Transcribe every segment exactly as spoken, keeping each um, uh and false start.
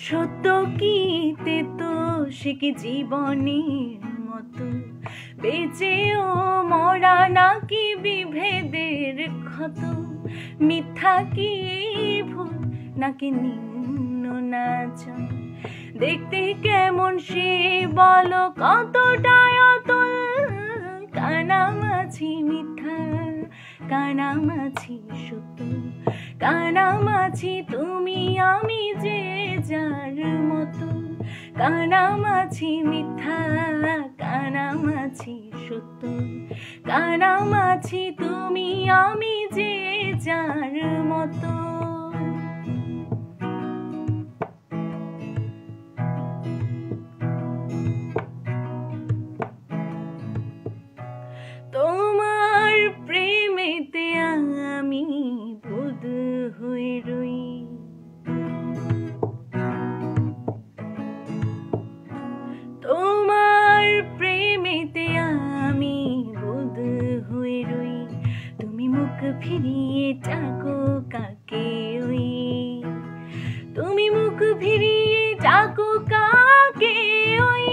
সত্য কি তেতো সে কি জীবনের মতো, বেঁচেও মরা নাকি বিভেদের ক্ষত, মিথ্যা কি ভুল নাকি নিম্ন নাচন, দেখতে কেমন সে বলো কতটাই অতুল, কানামাছি মিথ্যা কানামাছি সত্য, কানামাছি তুমি আমি যে যার মতো, কানামাছি মিথ্যা কানামাছি সত্য, কানামাছি তুমি আমি যে যার মতো। তোমার প্রেমেতে আমি বুঁদ হয়ে রই, তোমার প্রেমেতে আমি বুঁদ হয়ে রই, তুমি মুখ ফিরিয়ে ডাকো কাকে ওই, তুমি মুখ ফিরিয়ে ডাকো কাকে ওই,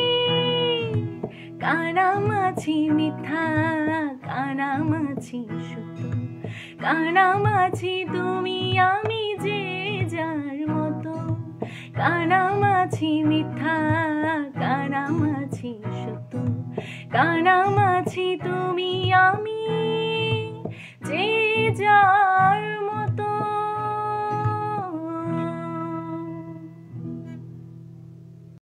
কানামাছি মিথ্যা কানামাছি সত্য, কানামাছি তুমি আমি যে যার মতো, কানামাছি মিথ্যা